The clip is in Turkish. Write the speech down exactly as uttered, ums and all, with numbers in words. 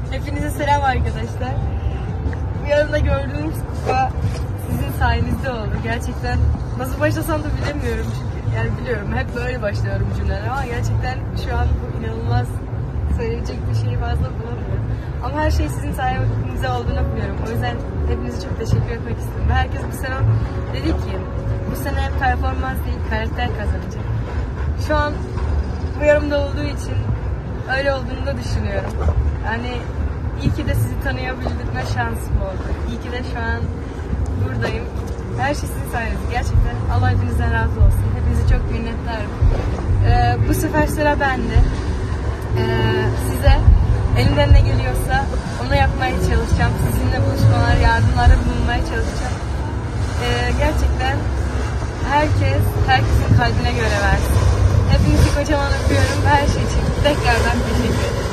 Hepinize selam arkadaşlar. Bu yanımda gördüğünüz kupa sizin sayenizde oldu. Gerçekten nasıl başlasam da bilemiyorum çünkü. Yani biliyorum hep böyle başlıyorum cümleler ama gerçekten şu an bu inanılmaz, söyleyecek bir şeyi fazla bulamıyorum. Ama her şey sizin sayenizde olduğunu biliyorum. O yüzden hepinize çok teşekkür etmek istedim. Ve herkes bu sene dedi ki bu sene hem performans değil karakter kazanacak. Şu an bu yorumda olduğu için öyle olduğunu da düşünüyorum. Yani iyi ki de sizi tanıyabilme şansım oldu. İyi ki de şu an buradayım. Her şey sizin sayenizde. Gerçekten Allah hepinizden razı olsun. Hepinize çok minnettarım. Ee, bu sefer sıra bende. Ee, size elimden ne geliyorsa onu yapmaya çalışacağım. Sizinle buluşmalar, yardımlarda bulunmaya çalışacağım. Ee, gerçekten herkes, herkesin kalbine göre versin. Hepinizi kocaman öpüyorum. Her şey için tekrardan teşekkür ederim.